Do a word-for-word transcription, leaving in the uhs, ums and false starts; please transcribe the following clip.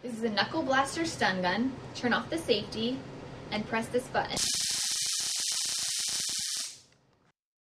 This is a Knuckle Blaster stun gun. Turn off the safety and press this button.